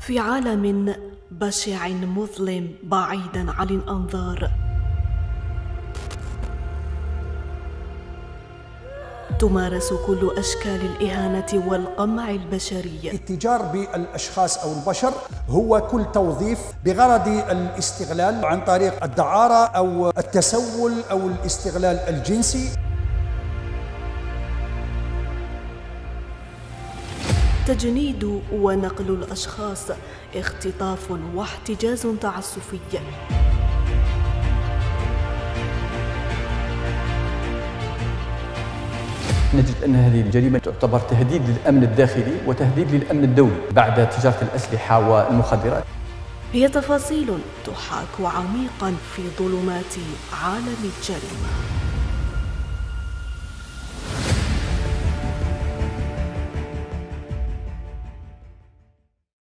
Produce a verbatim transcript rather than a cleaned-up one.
في عالم بشع مظلم بعيدا عن الأنظار، تمارس كل أشكال الإهانة والقمع البشري. الاتجار بالأشخاص أو البشر هو كل توظيف بغرض الاستغلال عن طريق الدعارة أو التسول أو الاستغلال الجنسي. تجنيد ونقل الأشخاص، اختطاف واحتجاز تعسفي. نجد أن هذه الجريمة تعتبر تهديد للأمن الداخلي وتهديد للأمن الدولي بعد تجارة الأسلحة والمخدرات. هي تفاصيل تحاك عميقا في ظلمات عالم الجريمة.